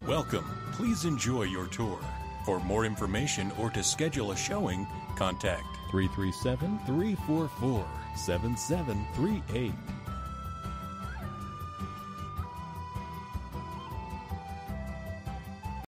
Welcome. Please enjoy your tour. For more information or to schedule a showing, contact 337-344-7738.